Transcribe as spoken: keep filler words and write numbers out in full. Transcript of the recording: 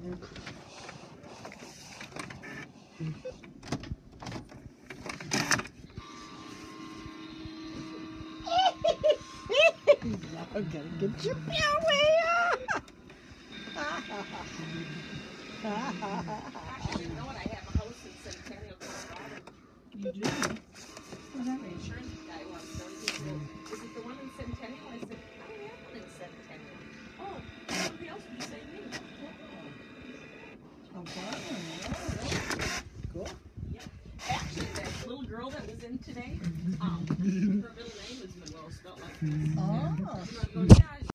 I'm gonna get you away. Actually, you know what? I have a house in Centennial, Colorado. You do? Well, that my insurance guy wants to know. He said, well, is it the one in Centennial? I said, I don't have one in Centennial. Oh, somebody else would say me. Oh, wow. Yeah. Cool. Yeah. Actually, that little girl that was in today, um, her middle name is Monroe, spelled like this.